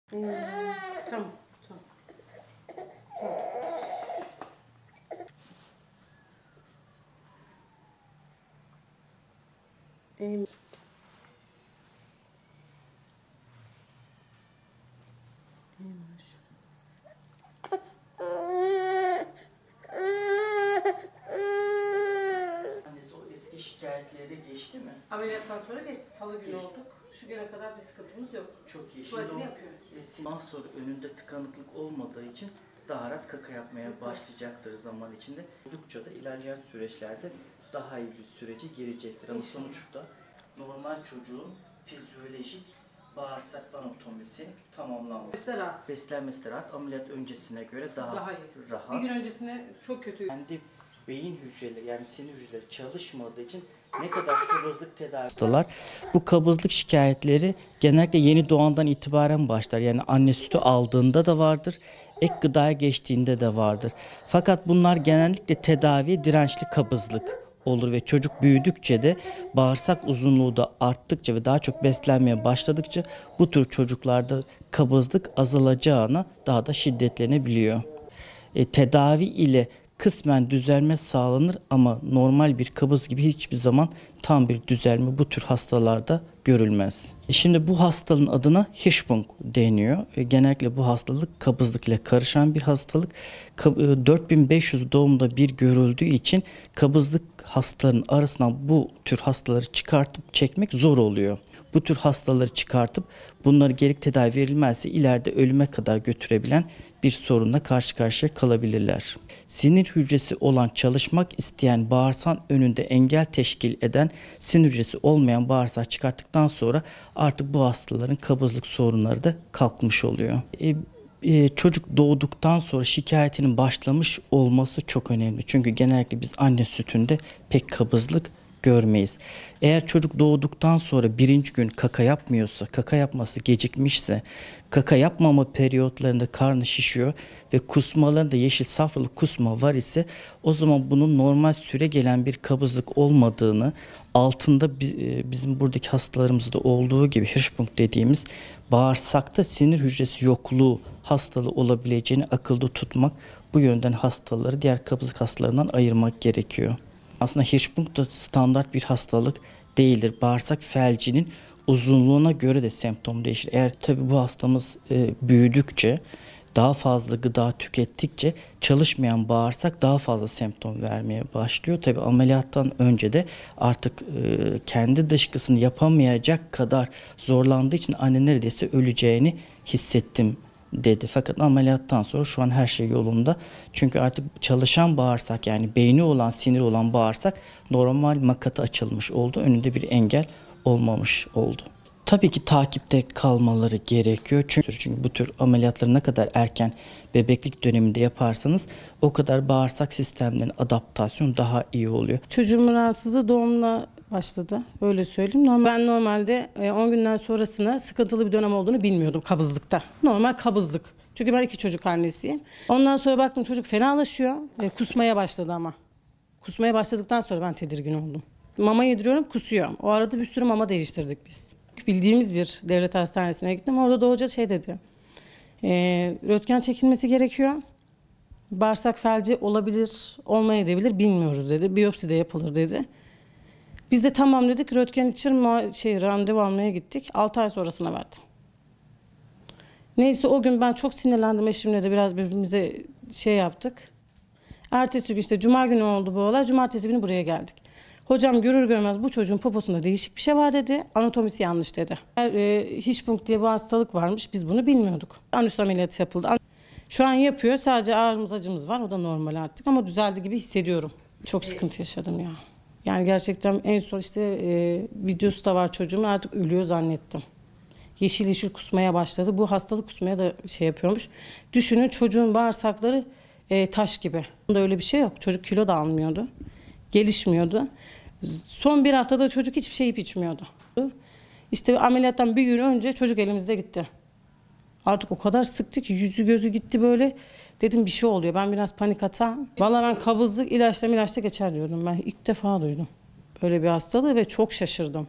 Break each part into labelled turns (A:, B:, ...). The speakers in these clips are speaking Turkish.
A: Hmm, tamam, tamam. İyiymiş. İyiymiş.
B: Annesi o eski şikayetleri geçti mi?
A: Ameliyattan sonra geçti. Salı günü olduk. Şu güne kadar bir sıkıntımız yok.
B: Çok iyi.
A: Tuvaletini
B: Şimdi
A: yapıyoruz.
B: Ondan sonra önünde tıkanıklık olmadığı için daha rahat kaka yapmaya başlayacaktır zaman içinde. Oldukça da ilerleyen süreçlerde daha iyi bir sürece girecektir. Ama sonuçta normal çocuğun fizyolojik bağırsak anatomisi tamamlanmış.
A: Besle rahat.
B: Beslenmesi de rahat, ameliyat öncesine göre daha
A: iyi.
B: rahat.
A: Bir gün öncesine çok kötü.
B: Kendi beyin hücreleri yani sinir hücreleri çalışmadığı için ne kadar kabızlık tedavi hastalar bu kabızlık şikayetleri genellikle yeni doğandan itibaren başlar. Yani anne sütü aldığında da vardır, ek gıdaya geçtiğinde de vardır. Fakat bunlar genellikle tedaviye dirençli kabızlık olur ve çocuk büyüdükçe de bağırsak uzunluğu da arttıkça ve daha çok beslenmeye başladıkça bu tür çocuklarda kabızlık azalacağına daha da şiddetlenebiliyor. Tedavi ile kısmen düzelme sağlanır ama normal bir kabız gibi hiçbir zaman tam bir düzelme bu tür hastalarda görülmez. Şimdi bu hastalığın adına Hirschsprung deniyor. Genellikle bu hastalık kabızlık ile karışan bir hastalık. 4500 doğumda bir görüldüğü için kabızlık hastaların arasından bu tür hastaları çıkartıp çekmek zor oluyor. Bu tür hastaları çıkartıp bunları gerekli tedavi verilmezse ileride ölüme kadar götürebilen bir sorunla karşı karşıya kalabilirler. Sinir hücresi olan çalışmak isteyen bağırsağın önünde engel teşkil eden sinir hücresi olmayan bağırsağı çıkarttıktan sonra artık bu hastaların kabızlık sorunları da kalkmış oluyor. Çocuk doğduktan sonra şikayetinin başlamış olması çok önemli. Çünkü genellikle biz anne sütünde pek kabızlık görmeyiz. Eğer çocuk doğduktan sonra birinci gün kaka yapmıyorsa, kaka yapması gecikmişse, kaka yapmama periyotlarında karnı şişiyor ve kusmalarında yeşil safralı kusma var ise o zaman bunun normal süre gelen bir kabızlık olmadığını, altında bizim buradaki hastalarımızda olduğu gibi Hirschsprung dediğimiz bağırsakta sinir hücresi yokluğu hastalığı olabileceğini akılda tutmak, bu yönden hastaları diğer kabızlık hastalarından ayırmak gerekiyor. Aslında Hirschsprung da standart bir hastalık değildir. Bağırsak felcinin uzunluğuna göre de semptom değişir. Eğer tabii bu hastamız büyüdükçe, daha fazla gıda tükettikçe çalışmayan bağırsak daha fazla semptom vermeye başlıyor. Tabii ameliyattan önce de artık kendi dışkısını yapamayacak kadar zorlandığı için anne neredeyse öleceğini hissettim dedi. Fakat ameliyattan sonra şu an her şey yolunda. Çünkü artık çalışan bağırsak yani beyni olan, siniri olan bağırsak normal makata açılmış oldu. Önünde bir engel olmamış oldu. Tabii ki takipte kalmaları gerekiyor. Çünkü bu tür ameliyatları ne kadar erken bebeklik döneminde yaparsanız o kadar bağırsak sistemlerinin adaptasyonu daha iyi oluyor.
A: Çocuğumun rahatsızlığı doğumla başladı. Öyle söyleyeyim. Ben normalde 10 günden sonrasına sıkıntılı bir dönem olduğunu bilmiyordum kabızlıkta. Normal kabızlık. Çünkü ben 2 çocuk annesiyim. Ondan sonra baktım çocuk fenalaşıyor. Kusmaya başladı ama. Kusmaya başladıktan sonra ben tedirgin oldum. Mama yediriyorum, kusuyor. O arada bir sürü mama değiştirdik biz. Bildiğimiz bir devlet hastanesine gittim. Orada da hoca şey dedi. Röntgen çekilmesi gerekiyor. Bağırsak felci olabilir, olmayabilir bilmiyoruz dedi. Biyopsi de yapılır dedi. Biz de tamam dedik. Röntgen için randevu almaya gittik. 6 ay sonrasına verdi. Neyse o gün ben çok sinirlendim. Eşimle de biraz birbirimize yaptık. Ertesi gün işte cuma günü oldu bu olay. Cumartesi günü buraya geldik. Hocam görür görmez bu çocuğun poposunda değişik bir şey var dedi. Anatomisi yanlış dedi. Hirschsprung diye bu hastalık varmış. Biz bunu bilmiyorduk. Anüs ameliyatı yapıldı. Şu an yapıyor. Sadece ağrımız acımız var. O da normal artık ama düzeldi gibi hissediyorum. Çok sıkıntı yaşadım ya. Yani gerçekten en son videosu da var çocuğumun, artık ölüyor zannettim. Yeşil yeşil kusmaya başladı. Bu hastalık kusmaya da yapıyormuş. Düşünün çocuğun bağırsakları taş gibi. Bunda öyle bir şey yok. Çocuk kilo da almıyordu. Gelişmiyordu. Son bir haftada çocuk hiçbir şey yiyip içmiyordu. İşte ameliyattan bir gün önce çocuk elimizde gitti. Artık o kadar sıktı ki yüzü gözü gitti böyle. Dedim bir şey oluyor. Ben biraz panik atağım. Vallahi ben kabızlık ilaçla geçer diyordum. Ben ilk defa duydum böyle bir hastalığı ve çok şaşırdım.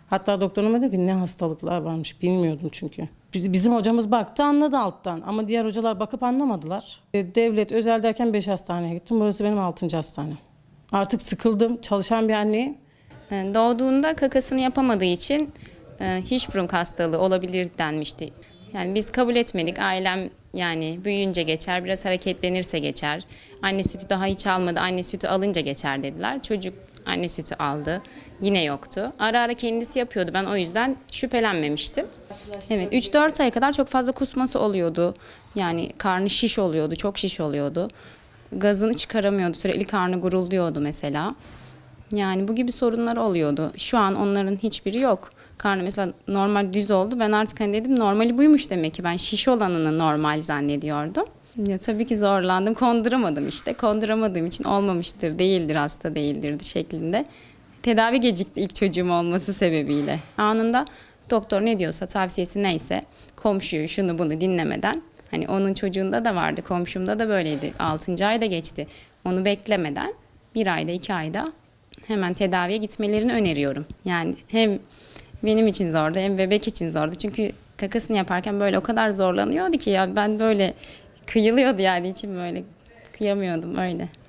A: Hatta doktoruma dedi ki ne hastalıklar varmış bilmiyordum çünkü. Bizim hocamız baktı anladı alttan ama diğer hocalar bakıp anlamadılar. Devlet özel derken 5 hastaneye gittim. Burası benim 6. hastanem. Artık sıkıldım. Çalışan bir anneyim.
C: Doğduğunda kakasını yapamadığı için Hirschsprung hastalığı olabilir denmişti. Yani biz kabul etmedik. Ailem yani büyüyünce geçer, biraz hareketlenirse geçer. Anne sütü daha hiç almadı, anne sütü alınca geçer dediler. Çocuk anne sütü aldı, yine yoktu. Ara ara kendisi yapıyordu, ben o yüzden şüphelenmemiştim. Evet, 3-4 aya kadar çok fazla kusması oluyordu. Yani karnı şiş oluyordu, çok şiş oluyordu. Gazını çıkaramıyordu, sürekli karnı gurulduyordu mesela. Yani bu gibi sorunlar oluyordu. Şu an onların hiçbiri yok. Karnı mesela normal düz oldu. Ben artık hani dedim normali buymuş demek ki. Ben şiş olanını normal zannediyordum. Ya tabii ki zorlandım. Konduramadım işte. Konduramadığım için olmamıştır, değildir, hasta değildir şeklinde. Tedavi gecikti ilk çocuğum olması sebebiyle. Anında doktor ne diyorsa, tavsiyesi neyse, komşuyu şunu bunu dinlemeden, hani onun çocuğunda da vardı, komşumda da böyleydi. 6. ayda geçti. Onu beklemeden 1 ayda 2 ayda hemen tedaviye gitmelerini öneriyorum. Yani hem benim için zordu hem bebek için zordu. Çünkü kakasını yaparken böyle o kadar zorlanıyordu ki ya ben böyle kıyılıyordu yani içim böyle kıyamıyordum öyle.